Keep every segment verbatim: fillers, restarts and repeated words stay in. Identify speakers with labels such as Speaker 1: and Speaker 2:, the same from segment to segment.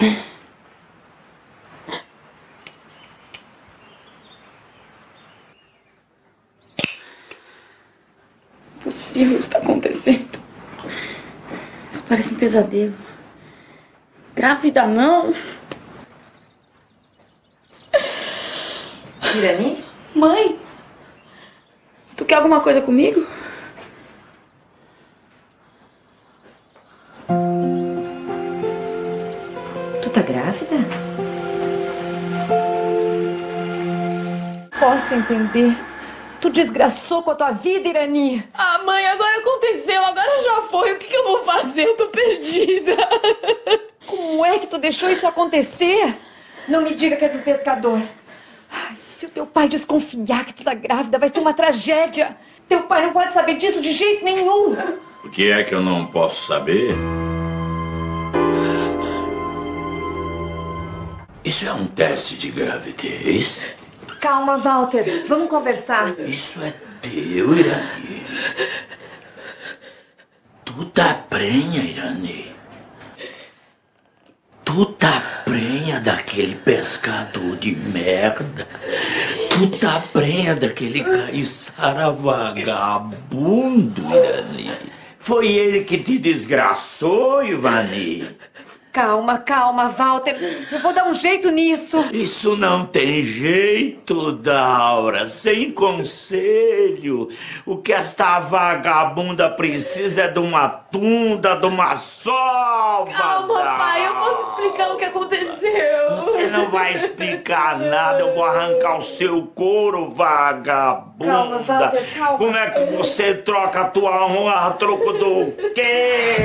Speaker 1: Impossível está acontecendo. Isso parece um pesadelo. Grávida não.
Speaker 2: Irani?
Speaker 1: Mãe, tu quer alguma coisa comigo?
Speaker 2: Tu tá grávida?
Speaker 3: Posso entender. Tu desgraçou com a tua vida, Irani.
Speaker 1: Ah, mãe, agora aconteceu, agora já foi. O que, que eu vou fazer? Eu tô perdida.
Speaker 3: Como é que tu deixou isso acontecer? Não me diga que é do pescador. Ai, se o teu pai desconfiar que tu tá grávida, vai ser uma tragédia. Teu pai não pode saber disso de jeito nenhum.
Speaker 4: O que é que eu não posso saber? Isso é um teste de gravidez?
Speaker 3: Calma, Walter. Vamos conversar.
Speaker 4: Isso é teu, Irani. Tu tá prenha, Irani. Tu tá prenha daquele pescador de merda. Tu tá prenha daquele caiçara vagabundo, Irani. Foi ele que te desgraçou, Ivani.
Speaker 3: Calma, calma, Walter. Eu vou dar um jeito nisso.
Speaker 4: Isso não tem jeito, Daura. Sem conselho. O que esta vagabunda precisa é de uma tunda, de uma sova.
Speaker 1: Calma,
Speaker 4: Daura.
Speaker 1: pai, eu posso explicar o que aconteceu.
Speaker 4: Você não vai explicar nada. Eu vou arrancar o seu couro, vagabunda.
Speaker 3: Calma, Walter, calma.
Speaker 4: Como é que você troca a tua honra a troco do quê?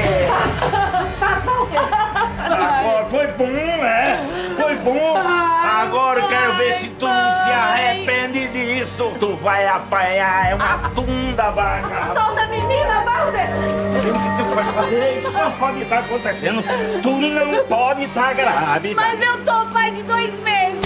Speaker 4: Agora foi bom, né? Foi bom. Agora eu quero ver se tu não se arrepende disso. Tu vai apanhar, é uma tunda, vaga.
Speaker 1: Solta a menina, Walter!
Speaker 4: O que tu vai fazer? Isso não pode estar acontecendo. Tu não pode estar grávida.
Speaker 1: Mas eu tô pai de dois meses.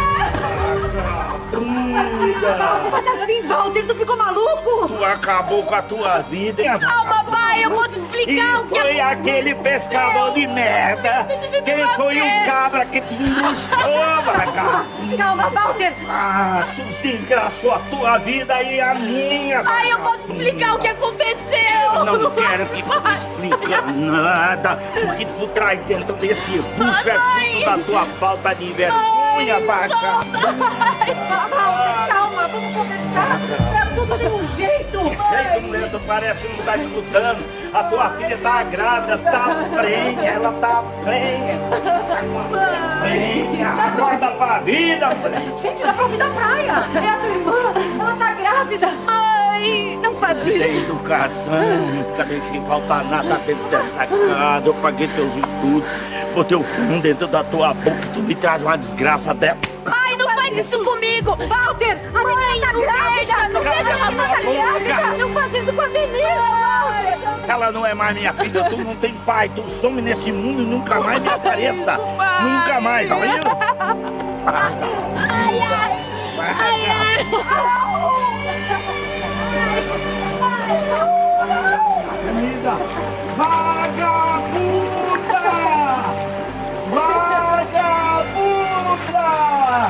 Speaker 3: Não faz assim, Walter. Tu ficou maluco?
Speaker 4: Tu acabou com a tua vida.
Speaker 1: Calma, pai, eu posso explicar
Speaker 4: E
Speaker 1: o que
Speaker 4: foi aquele pescador de merda. Quem foi o cabra que te embuchou, vagabundo?
Speaker 3: Calma, Walter.
Speaker 4: Ah, tu desgraçou a tua vida e a minha.
Speaker 1: Pai, eu posso explicar o que aconteceu.
Speaker 4: Eu não quero que tu explique nada. O que tu traz dentro desse bucho é fruto da tua falta de vergonha, vagabundo.
Speaker 3: Walter, calma, vamos conversar. Pra tudo tem um jeito.
Speaker 4: Que jeito, mulher, tu parece que não tá escutando. A tua filha tá grávida, tá prenha, ela tá prenha. Tá prenha. Acorda pra vida, mulher.
Speaker 3: Gente, dá pra ouvir da praia. É a tua irmã, ela tá grávida. Ai, não faz isso.
Speaker 4: Tem educação, nunca deixei faltar nada dentro dessa casa. Eu paguei teus estudos, botei o fundo dentro da tua boca e tu me traz uma desgraça dessa.
Speaker 1: Ai, não faz isso comigo.
Speaker 3: Walter, a menina tá grávida. Não deixa ela ficar grávida. Não faz isso com a menina.
Speaker 4: Ela não é mais minha filha, tu não tem pai, tu some nesse mundo e nunca mais me apareça. Nunca mais, tá vendo?
Speaker 1: Ai, ai. Ai, ai.
Speaker 4: Comida! Vagabunda! Vagabunda!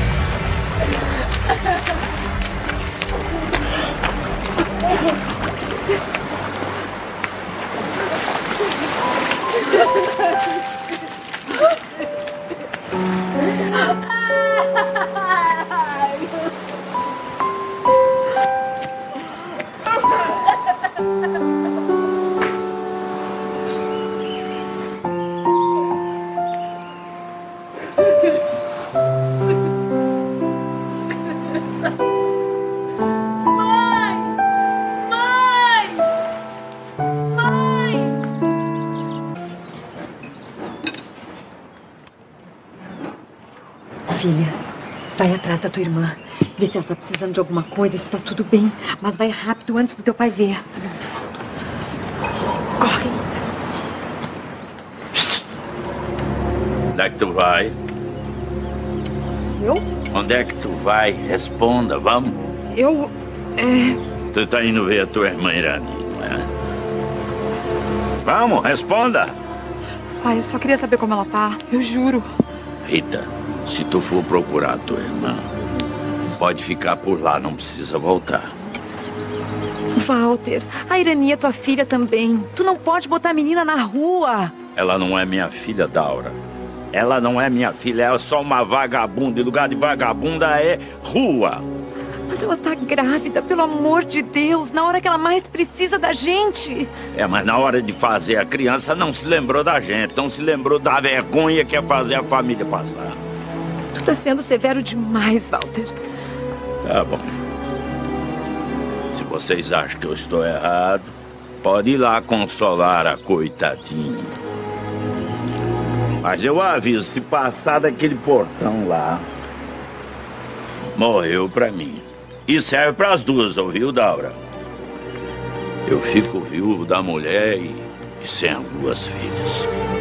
Speaker 3: Filha, vai atrás da tua irmã. Vê se ela tá precisando de alguma coisa, se tá tudo bem. Mas vai rápido antes do teu pai ver. Corre.
Speaker 4: Onde é que tu vai?
Speaker 3: Eu?
Speaker 4: Onde é que tu vai? Responda, vamos.
Speaker 3: Eu... É...
Speaker 4: Tu tá indo ver a tua irmã Irani, não é? Vamos, responda.
Speaker 3: Pai, eu só queria saber como ela tá. Eu juro.
Speaker 4: Rita, se tu for procurar tua irmã, pode ficar por lá, não precisa voltar.
Speaker 3: Walter, a Irani é tua filha também. Tu não pode botar a menina na rua.
Speaker 4: Ela não é minha filha, Daura. Ela não é minha filha, ela é só uma vagabunda. Em lugar de vagabunda é rua.
Speaker 3: Mas ela tá grávida, pelo amor de Deus, na hora que ela mais precisa da gente.
Speaker 4: É, mas na hora de fazer a criança não se lembrou da gente, não se lembrou da vergonha que é fazer a família passar.
Speaker 3: Tu tá sendo severo demais, Walter.
Speaker 4: Tá bom. Se vocês acham que eu estou errado, pode ir lá consolar a coitadinha. Mas eu aviso, se passar daquele portão lá, morreu pra mim. E serve pras duas, ouviu, Daura? Eu fico viúvo da mulher e, e sem as duas filhas.